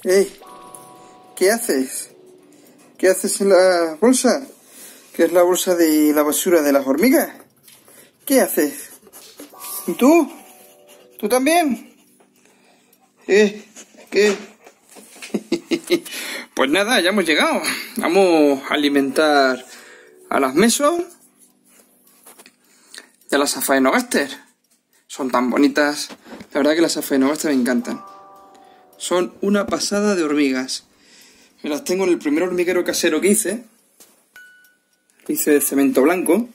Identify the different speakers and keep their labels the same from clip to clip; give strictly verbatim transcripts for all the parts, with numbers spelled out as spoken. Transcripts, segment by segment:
Speaker 1: Hey, ¿qué haces? ¿Qué haces en la bolsa? ¿Qué es la bolsa de la basura de las hormigas? ¿Qué haces? ¿Y tú? ¿Tú también? ¿Eh? ¿Qué? Pues nada, ya hemos llegado. Vamos a alimentar a las mesos y a las Aphanogaster. Son tan bonitas. La verdad que las Aphanogaster me encantan. Son una pasada de hormigas. Me las tengo en el primer hormiguero casero que hice. Lo hice de cemento blanco.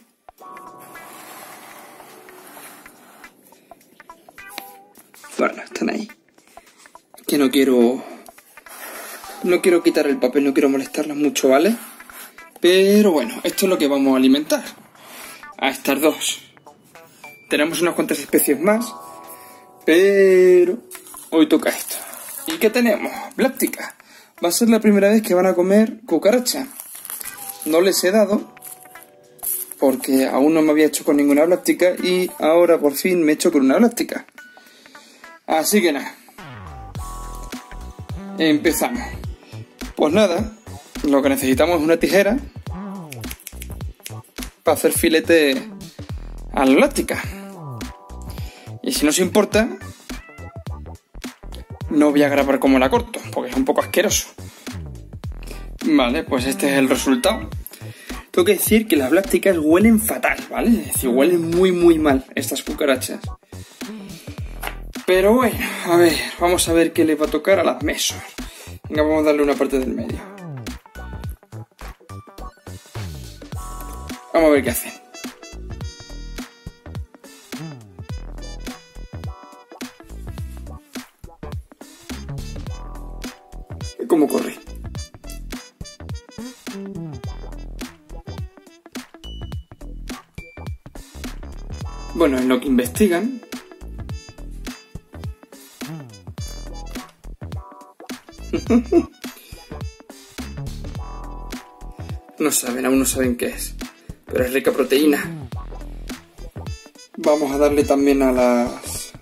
Speaker 1: Bueno, están ahí. Que no quiero... No quiero quitar el papel, no quiero molestarlas mucho, ¿vale? Pero bueno, esto es lo que vamos a alimentar a estas dos. Tenemos unas cuantas especies más, pero hoy toca esto. ¿Y qué tenemos? Blástica. Va a ser la primera vez que van a comer cucaracha. No les he dado, porque aún no me había hecho con ninguna blástica y ahora por fin me he hecho con una blástica. Así que nada. Empezamos. Pues nada, lo que necesitamos es una tijera para hacer filete a la blástica. Y si no os importa, no voy a grabar cómo la corto, porque es un poco asqueroso. Vale, pues este es el resultado. Tengo que decir que las blásticas huelen fatal, ¿vale? Es decir, huelen muy muy mal estas cucarachas. Pero bueno, a ver, vamos a ver qué le va a tocar a las mesos. Venga, vamos a darle una parte del medio. Vamos a ver qué hacen. ¿Cómo corre? Bueno, en lo que investigan... No saben, aún no saben qué es, pero es rica proteína. Vamos a darle también a las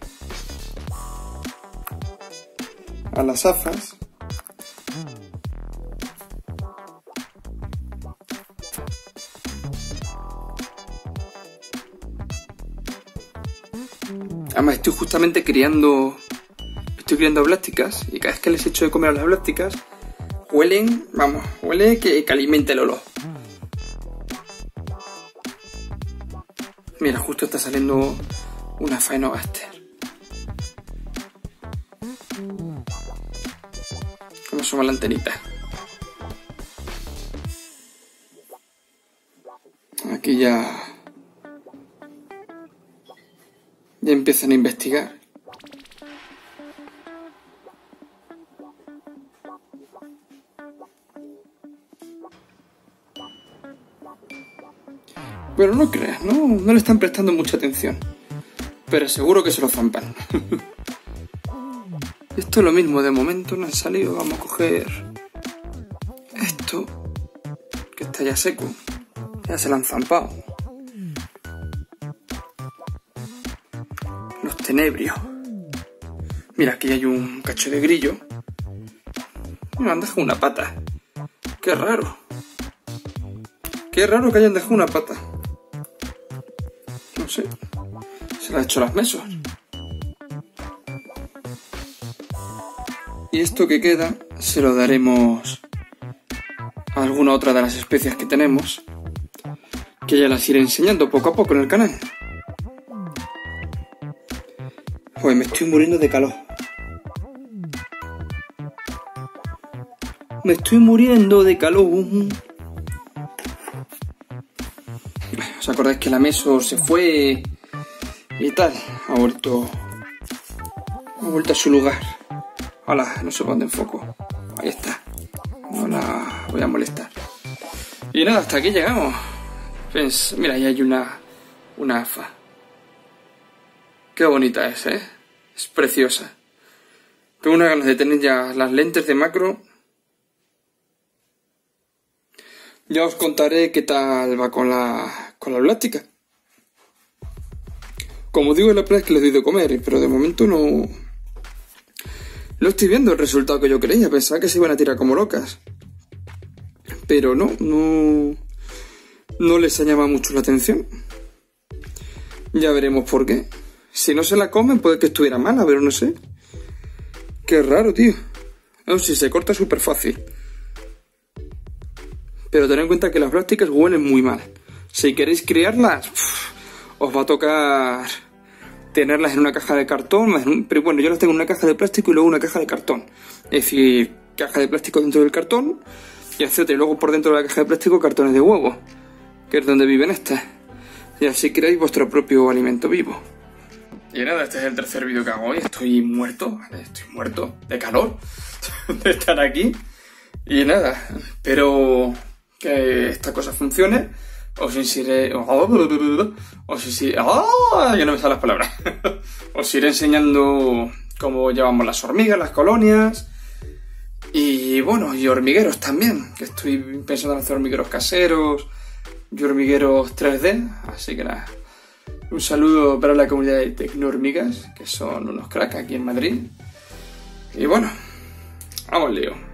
Speaker 1: a las afas. Además estoy justamente criando estoy criando blásticas y cada vez que les echo de comer a las blásticas huelen, vamos, huele que, que alimenta el olor. Mira, justo está saliendo una Aphanogaster. Como asoma la antenita. Aquí ya... Ya empiezan a investigar. Pero no creas, ¿no? No le están prestando mucha atención. Pero seguro que se lo zampan. Esto es lo mismo, de momento no han salido. Vamos a coger esto, que está ya seco. Ya se lo han zampado. Los tenebrios. Mira, aquí hay un cacho de grillo. Me han dejado una pata. Qué raro. Qué raro que hayan dejado una pata. No sé. Se la ha hecho las mesos. Y esto que queda se lo daremos a alguna otra de las especies que tenemos, que ya las iré enseñando poco a poco en el canal. Joder, me estoy muriendo de calor. Me estoy muriendo de calor. ¿Os acordáis que la meso se fue y tal? Ha vuelto... Ha vuelto a su lugar. Hola, no se pone en foco. Ahí está. No la voy a molestar. Y nada, hasta aquí llegamos. Pues, mira, ahí hay una... Una afa. Qué bonita es, ¿eh? Es preciosa. Tengo unas ganas de tener ya las lentes de macro. Ya os contaré qué tal va con la, con la blástica. Como digo, la verdad es que les doy de comer, pero de momento no, No estoy viendo el resultado que yo creía, pensaba que se iban a tirar como locas. Pero no, no... No les ha llamado mucho la atención. Ya veremos por qué. Si no se la comen puede que estuviera mala, pero no sé. Qué raro, tío. No, si se corta súper fácil. Pero tened en cuenta que las plásticas huelen muy mal. Si queréis criarlas, uff, os va a tocar tenerlas en una caja de cartón. Pero bueno, yo las tengo en una caja de plástico y luego una caja de cartón. Es decir, caja de plástico dentro del cartón y etcétera. Y luego por dentro de la caja de plástico cartones de huevo, que es donde viven estas. Y así creáis vuestro propio alimento vivo. Y nada, este es el tercer vídeo que hago hoy. Estoy muerto, estoy muerto de calor de estar aquí. Y nada, espero que esta cosa funcione. Os iré... Os iré... ¡Oh! Ya no me salen las palabras. Os iré enseñando cómo llevamos las hormigas, las colonias. Y bueno, y hormigueros también, que estoy pensando en hacer hormigueros caseros y hormigueros tres D. Así que nada, un saludo para la comunidad de Tecnohormigas, que son unos cracks aquí en Madrid. Y bueno, vamos al lío.